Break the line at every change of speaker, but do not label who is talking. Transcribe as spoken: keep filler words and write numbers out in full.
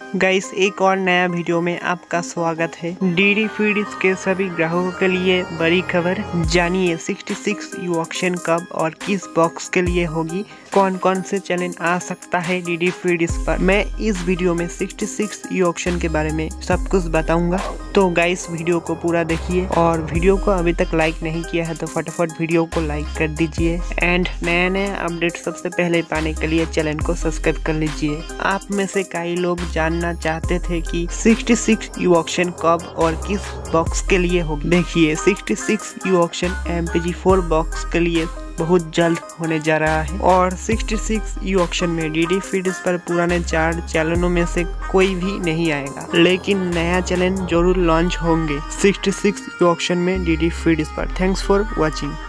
Guys एक और नया वीडियो में आपका स्वागत है। डीडी फीड्स के सभी ग्राहकों के लिए बड़ी खबर, जानिए छियासठ यू ऑक्शन कब और किस बॉक्स के लिए होगी, कौन कौन से चैलेंज आ सकता है डीडी फीड्स पर। मैं इस वीडियो में छियासठ यू ऑक्शन के बारे में सब कुछ बताऊंगा, तो गाइस वीडियो को पूरा देखिए और वीडियो को अभी तक लाइक नहीं किया है तो फटाफट वीडियो को लाइक कर दीजिए एंड नया नया अपडेट सबसे पहले पाने के लिए चैनल को सब्सक्राइब कर लीजिए। आप में से कई लोग जानना चाहते थे कि छियासठ यू ऑक्शन कब और किस बॉक्स के लिए होगी। देखिए छियासठ U auction M P G four box के लिए बहुत जल्द होने जा रहा है और छियासठ यू ऑक्शन में डीडी फीड्स पर पुराने चार चैनलों में से कोई भी नहीं आएगा, लेकिन नया चैलेंज जरूर लॉन्च होंगे छियासठ यू ऑक्शन में डीडी फीड्स पर। Thanks for watching.